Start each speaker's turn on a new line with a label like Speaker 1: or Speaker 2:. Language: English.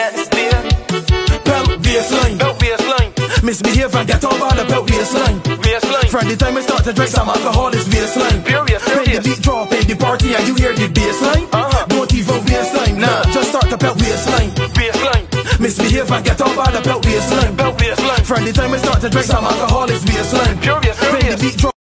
Speaker 1: Yes, dear.
Speaker 2: Belt baseline.
Speaker 1: Belt baseline.
Speaker 2: Misbehave and get over the belt baseline.
Speaker 1: Baseline.
Speaker 2: From the time I start to drink some alcohol, it's baseline.
Speaker 1: Furious,
Speaker 2: When the
Speaker 1: furious.
Speaker 2: beat drop in the party and you hear the baseline, don't even baseline. Nah, just start the belt baseline.
Speaker 1: Baseline.
Speaker 2: Misbehave and get over the belt baseline.
Speaker 1: Belt baseline.
Speaker 2: From the time I start to drink some alcohol, it's baseline.
Speaker 1: Furious,
Speaker 2: When the
Speaker 1: furious.
Speaker 2: beat drop